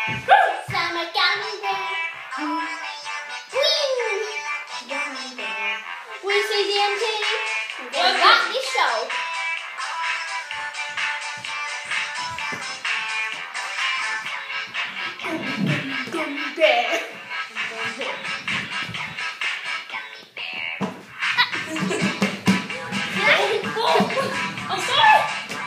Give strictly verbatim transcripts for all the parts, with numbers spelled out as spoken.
Summer gummy bear. We C D M T. We got this show. Gummy bear. I'm sorry.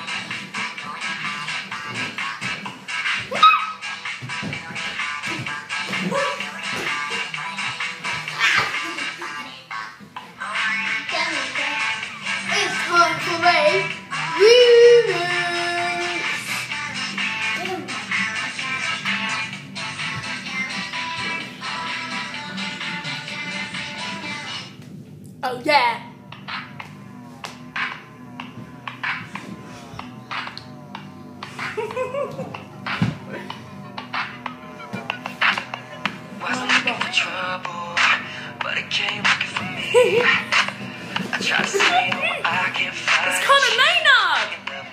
It's time for a remix. Oh yeah. Wasn't looking for trouble, but it came looking for me. I tried to say no, I can't find. It's Connor Maynard.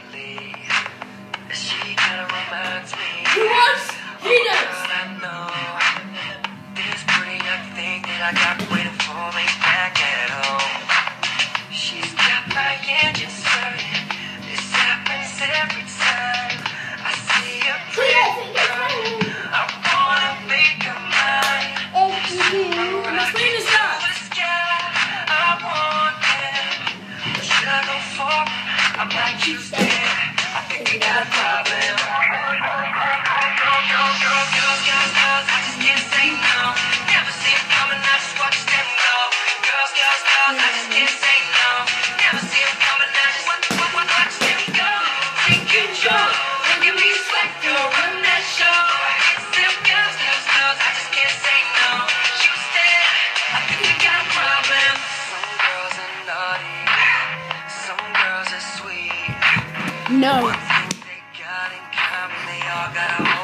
She kinda reminds me. Who was? He does. I know this pretty young thing that I got waiting for me back at home. She's got my engine started. This happens every time I see her pretty girl. I wanna make her mine. My screen is done. I want them. Should I go for it? I might choose them. I think we got a problem. Girls, girls, girls, girls, girls, I just can't say no. Never see it coming, I just watch them go. Girls, girls, girls, I just can't say no. Never see it coming, I just watch, watch, watch, watch them go. Take control, look at me sweat, girl, run that show. It's them girls, girls, girls, I just can't say no. Choose them, I think we got a problem. Some girls are naughty, some girls are sweet. No. One thing they got in common, they all got a